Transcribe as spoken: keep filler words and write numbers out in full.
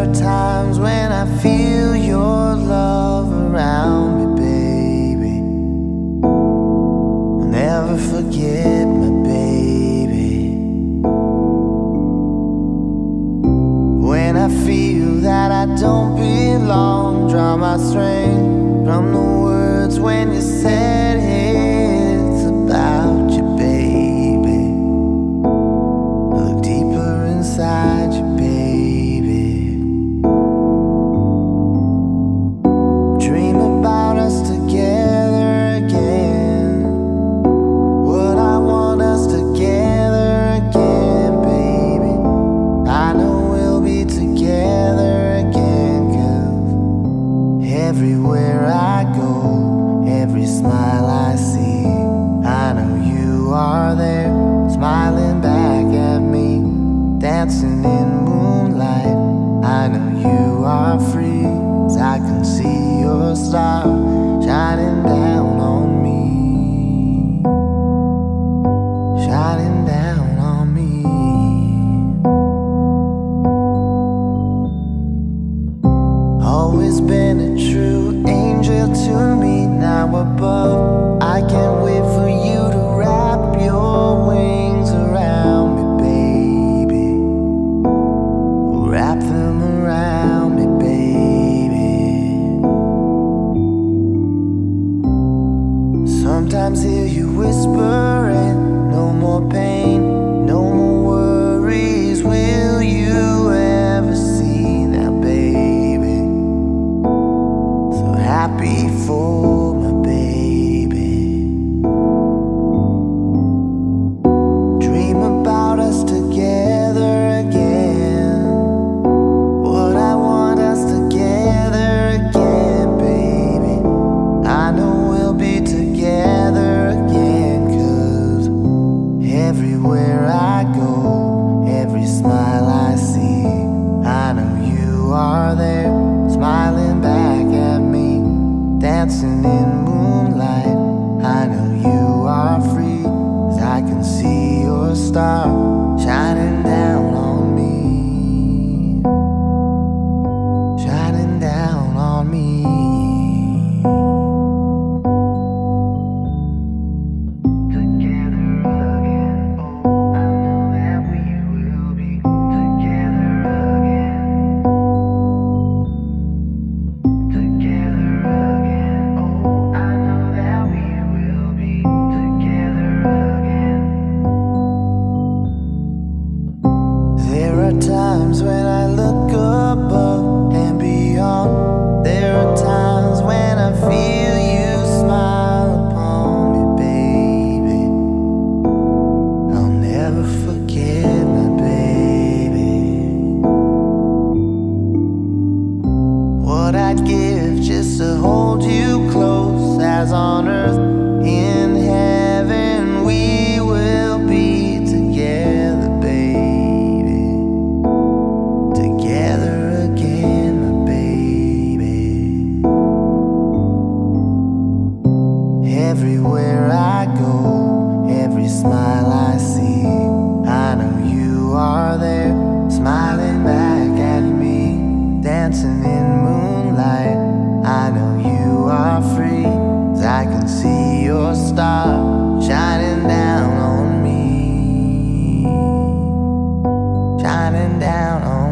are times when I feel your love around me, baby. I'll never forget my baby. When I feel that I don't belong, draw my strength from the words when you said it's about you, baby. Look deeper inside you, baby. Dream about us together again. What I want us together again, baby. I know we'll be together again, 'cause everywhere I go, every smile I see, I know you are there, smiling back at me, dancing in moonlight. I know you are free, 'cause I can see your star shining down on me, shining down on me. Always been a true angel to me, now above. I can't wait for you to wrap your wings around me, baby. Wrap them around me, baby. Sometimes hear you whispering, no more pain, no more worries. Will you ever see now, baby? So happy for my baby. Dream about us together again. What I want us together again, baby. I know we'll be together again, 'cause everywhere I go, every smile I see, I know you are there, smiling back at me, dancing in moonlight. I know you are free, 'cause I can see your star shining down on me, shining down on me. Together again, oh, I know that we will be together again. Together again, oh, I know that we will be together again. There are times when I look above and beyond. There are times when I feel you smile upon me, baby. I'll never forget my baby. What I'd give just to hold you close, as on earth, in heaven we will be together, baby. Together again, my baby. Everywhere I go, every smile I see, I know you are there, smiling back at me, dancing in moonlight. I know you are free, 'cause I can see your star shining down on me, shining down on me.